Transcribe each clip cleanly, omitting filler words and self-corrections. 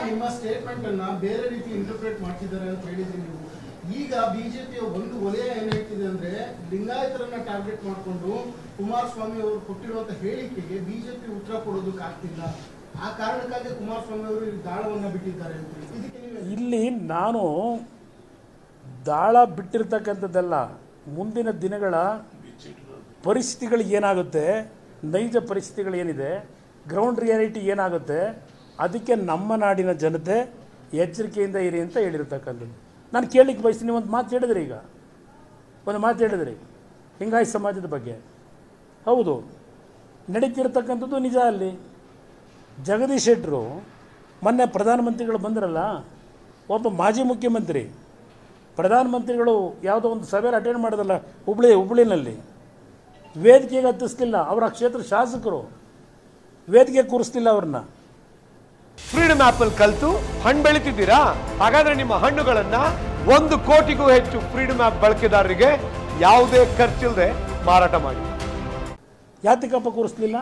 ನಿಮ್ಮ ಸ್ಟೇಟ್ಮೆಂಟ್ ಅನ್ನ ಬೇರೆ ರೀತಿ ಇಂಟರ್ಪ್ರೇಟ್ ಮಾಡ್ತಿದ್ದಾರೆ ಅಂತ ಹೇಳಿದ್ರಿ ನೀವು. ಈಗ ಬಿಜೆಪಿಯ ಒಂದು ವಲಯ ಏನ್ ಹೇಳ್ತಿದೆ ಅಂದ್ರೆ ಲಿಂಗಾಯತರನ್ನ ಟಾರ್ಗೆಟ್ ಮಾಡಿಕೊಂಡು ಕುಮಾರಸ್ವಾಮಿ ಅವರು ಕೊಟ್ಟಿರುವಂತ ಹೇಳಿಕೆಗೆ ಬಿಜೆಪಿ ಉತ್ತರ ಕೊಡೋದಕ್ಕಾಗ್ತಿಲ್ಲ. ಆ ಕಾರಣಕ್ಕಾಗಿ ಕುಮಾರಸ್ವಾಮಿ ಅವರು ದಾಳವನ್ನ ಬಿಟ್ಟಿದ್ದಾರೆ ಅಂತ. ಇಲ್ಲಿ ನಾನು ದಾಳ ಬಿಟ್ಟಿರ್ತಕ್ಕಂಥದ್ದಲ್ಲ, ಮುಂದಿನ ದಿನಗಳ ಪರಿಸ್ಥಿತಿಗಳು ಏನಾಗುತ್ತೆ, ನೈಜ ಪರಿಸ್ಥಿತಿಗಳು ಏನಿದೆ, ಗ್ರೌಂಡ್ ರಿಯಾಲಿಟಿ ಏನಾಗುತ್ತೆ, ಅದಕ್ಕೆ ನಮ್ಮ ನಾಡಿನ ಜನತೆ ಎಚ್ಚರಿಕೆಯಿಂದ ಇರಿ ಅಂತ ಹೇಳಿರ್ತಕ್ಕಂಥದ್ದು. ನಾನು ಕೇಳಲಿಕ್ಕೆ ಬಯಸ್ತೀನಿ, ಒಂದು ಮಾತು ಹೇಳಿದ್ರಿ, ಈಗ ಒಂದು ಮಾತು ಹೇಳಿದ್ರಿ ಲಿಂಗಾಯತ ಸಮಾಜದ ಬಗ್ಗೆ. ಹೌದು, ನಡೀತಿರ್ತಕ್ಕಂಥದ್ದು ನಿಜ. ಅಲ್ಲಿ ಜಗದೀಶ್ ಶೆಟ್ಟರು ಮೊನ್ನೆ ಪ್ರಧಾನಮಂತ್ರಿಗಳು ಬಂದರಲ್ಲ, ಒಬ್ಬ ಮಾಜಿ ಮುಖ್ಯಮಂತ್ರಿ ಪ್ರಧಾನಮಂತ್ರಿಗಳು ಯಾವುದೋ ಒಂದು ಸಭೆಯಲ್ಲಿ ಅಟೆಂಡ್ ಮಾಡೋದಲ್ಲ ಹುಬ್ಳಿನಲ್ಲಿ, ವೇದಿಕೆಗೆ ಹತ್ತಿಸ್ಲಿಲ್ಲ. ಅವರ ಕ್ಷೇತ್ರ ಶಾಸಕರು ವೇದಿಕೆ ಕೂರಿಸ್ತಿಲ್ಲ ಅವ್ರನ್ನ. ಫ್ರೀಡಮ್ ಆಪ್ ಅಲ್ಲಿ ಕಲಿತು ಹಣ್ಣು ಬೆಳಿತಿದ್ದೀರಾ? ಹಾಗಾದ್ರೆ ನಿಮ್ಮ ಹಣ್ಣುಗಳನ್ನ 1 ಕೋಟಿಗೂ ಹೆಚ್ಚು ಫ್ರೀಡಮ್ ಆಪ್ ಬಳಕೆದಾರರಿಗೆ ಯಾವುದೇ ಖರ್ಚಿಲ್ಲದೆ ಮಾರಾಟ ಮಾಡಿ. ಯಾತಕಪ್ಪ ಕೂರಿಸ್ಲಿಲ್ಲ?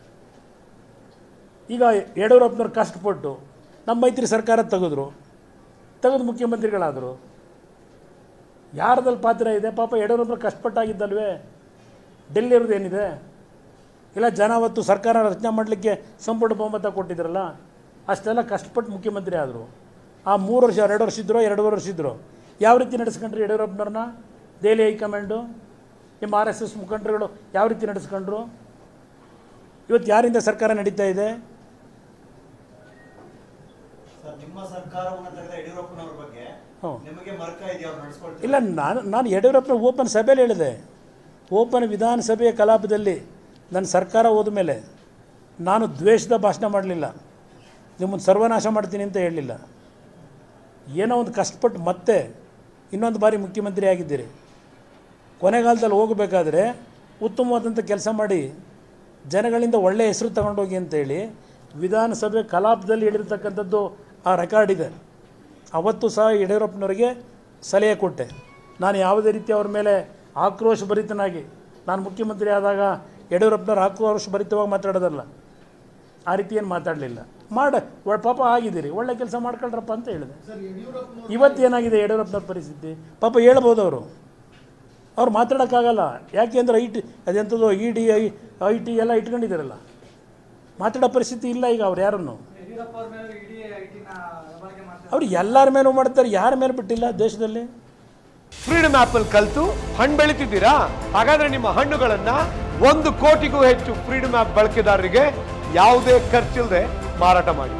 ಈಗ ಯಡಿಯೂರಪ್ಪನವ್ರು ಕಷ್ಟಪಟ್ಟು ನಮ್ಮ ಮೈತ್ರಿ ಸರ್ಕಾರ ತೆಗೆದು ಮುಖ್ಯಮಂತ್ರಿಗಳಾದರು. ಯಾರದಲ್ಲಿ ಪಾತ್ರ ಇದೆ? ಪಾಪ ಯಡಿಯೂರಪ್ಪನವ್ರು ಕಷ್ಟಪಟ್ಟಾಗಿದ್ದಲ್ವೇ? ಡೆಲ್ಲಿ ಇರೋದು ಏನಿದೆ? ಇಲ್ಲ ಜನ ಅವತ್ತು ಸರ್ಕಾರ ರಚನೆ ಮಾಡಲಿಕ್ಕೆ ಸಂಪೂರ್ಣ ಬಹುಮತ ಕೊಟ್ಟಿದ್ರಲ್ಲ, ಅಷ್ಟೆಲ್ಲ ಕಷ್ಟಪಟ್ಟು ಮುಖ್ಯಮಂತ್ರಿ ಆದರು. ಆ 3 ವರ್ಷ 2 ವರ್ಷ ಇದ್ದರು, 2.5 ವರ್ಷ ಇದ್ದರು. ಯಾವ ರೀತಿ ನಡೆಸ್ಕೊಂಡ್ರಿ ಯಡಿಯೂರಪ್ಪನವ್ರನ್ನ? ದೆಹಲಿ ಹೈಕಮಾಂಡು, ನಿಮ್ಮ RSS ಮುಖಂಡರುಗಳು ಯಾವ ರೀತಿ ನಡೆಸ್ಕೊಂಡ್ರು? ಇವತ್ತು ಯಾರಿಂದ ಸರ್ಕಾರ ನಡೀತಾ ಇದೆ? ಇಲ್ಲ, ನಾನು ಯಡಿಯೂರಪ್ಪನ ಓಪನ್ ಸಭೆಯಲ್ಲಿ ಹೇಳಿದೆ, ಓಪನ್ ವಿಧಾನಸಭೆಯ ಕಲಾಪದಲ್ಲಿ ನನ್ನ ಸರ್ಕಾರ ಹೋದ ಮೇಲೆ ನಾನು ದ್ವೇಷದ ಭಾಷಣ ಮಾಡಲಿಲ್ಲ, ನಿಮ್ಮನ್ನು ಸರ್ವನಾಶ ಮಾಡ್ತೀನಿ ಅಂತ ಹೇಳಲಿಲ್ಲ. ಏನೋ ಒಂದು ಕಷ್ಟಪಟ್ಟು ಮತ್ತೆ ಇನ್ನೊಂದು ಬಾರಿ ಮುಖ್ಯಮಂತ್ರಿ ಆಗಿದ್ದೀರಿ. ಕೊನೆಗಾಲದಲ್ಲಿ ಹೋಗಬೇಕಾದ್ರೆ ಉತ್ತಮವಾದಂಥ ಕೆಲಸ ಮಾಡಿ ಜನಗಳಿಂದ ಒಳ್ಳೆಯ ಹೆಸರು ತಗೊಂಡೋಗಿ ಅಂತೇಳಿ ವಿಧಾನಸಭೆ ಕಲಾಪದಲ್ಲಿ ಹೇಳಿರ್ತಕ್ಕಂಥದ್ದು ಆ ರೆಕಾರ್ಡ್ ಇದೆ. ಅವತ್ತು ಸಹ ಯಡಿಯೂರಪ್ಪನವರಿಗೆ ಸಲಹೆ ಕೊಟ್ಟೆ. ನಾನು ಯಾವುದೇ ರೀತಿ ಅವ್ರ ಮೇಲೆ ಆಕ್ರೋಶ ಭರಿತನಾಗಿ, ನಾನು ಮುಖ್ಯಮಂತ್ರಿ ಆದಾಗ ಯಡಿಯೂರಪ್ಪನವ್ರು ಆಕ್ರೋಶ ಭರಿತವಾಗಿ ಮಾತಾಡೋದಲ್ಲ, ಆ ರೀತಿ ಏನು ಮಾತಾಡಲಿಲ್ಲ. ಪಾಪ ಆಗಿದ್ದೀರಿ, ಒಳ್ಳೆ ಕೆಲಸ ಮಾಡ್ಕೊಳ್ರಪ್ಪ ಅಂತ ಹೇಳಿದೆ. ಇವತ್ತೇನಾಗಿದೆ ಯಡಿಯೂರಪ್ಪನವ್ರ ಪರಿಸ್ಥಿತಿ? ಪಾಪ ಹೇಳ್ಬೋದು ಅವ್ರು ಮಾತಾಡೋಕ್ಕಾಗಲ್ಲ. ಯಾಕೆಂದ್ರೆ ಅದೆಂಥದ್ದು IT ಎಲ್ಲ ಇಟ್ಕೊಂಡಿದ್ದಾರಲ್ಲ, ಮಾತಾಡೋ ಪರಿಸ್ಥಿತಿ ಇಲ್ಲ ಈಗ ಅವ್ರು ಯಾರನ್ನು. ಅವ್ರು ಎಲ್ಲರ ಮೇಲೂ ಮಾಡ್ತಾರೆ, ಯಾರ ಮೇಲೆ ಬಿಟ್ಟಿಲ್ಲ ದೇಶದಲ್ಲಿ. ಫ್ರೀಡಮ್ ಆಪ್ ಅಲ್ಲಿ ಕಲಿತು ಹಣ್ಣು ಬೆಳಿತಿದ್ದೀರಾ? ಹಾಗಾದ್ರೆ ನಿಮ್ಮ ಹಣ್ಣುಗಳನ್ನ 1 ಕೋಟಿಗೂ ಹೆಚ್ಚು ಫ್ರೀಡಮ್ ಆಪ್ ಬಳಕೆದಾರರಿಗೆ ಯಾವುದೇ ಖರ್ಚಿಲ್ಲದೆ ಮಾರಾಟ ಮಾಡಿ.